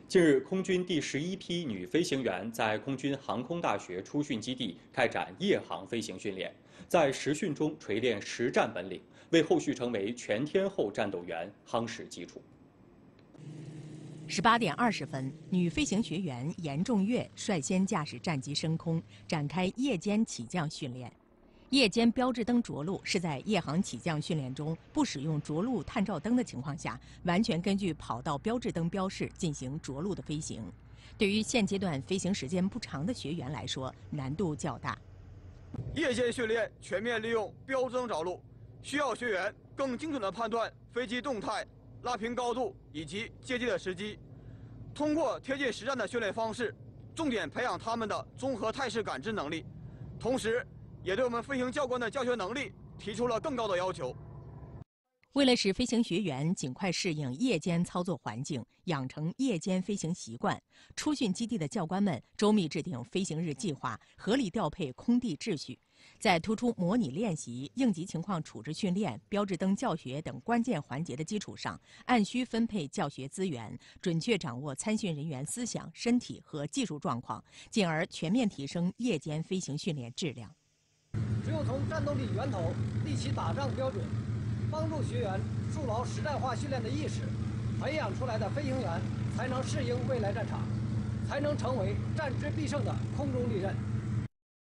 近日，空军第11批女飞行员在空军航空大学出训基地开展夜航飞行训练，在实训中锤炼实战本领，为后续成为全天候战斗员夯实基础。 18点20分，女飞行学员严仲月率先驾驶战机升空，展开夜间起降训练。夜间标志灯着陆是在夜航起降训练中不使用着陆探照灯的情况下，完全根据跑道标志灯标示进行着陆的飞行。对于现阶段飞行时间不长的学员来说，难度较大。 夜间训练全面利用标志灯着陆，需要学员更精准地判断飞机动态、拉平高度以及接机的时机。通过贴近实战的训练方式，重点培养他们的综合态势感知能力，同时也对我们飞行教官的教学能力提出了更高的要求。 为了使飞行学员尽快适应夜间操作环境，养成夜间飞行习惯，出训基地的教官们周密制定飞行日计划，合理调配空地秩序，在突出模拟练习、应急情况处置训练、标志灯教学等关键环节的基础上，按需分配教学资源，准确掌握参训人员思想、身体和技术状况，进而全面提升夜间飞行训练质量。 只有从战斗力源头立起打仗标准，帮助学员树牢实战化训练的意识，培养出来的飞行员才能适应未来战场，才能成为战之必胜的空中利刃。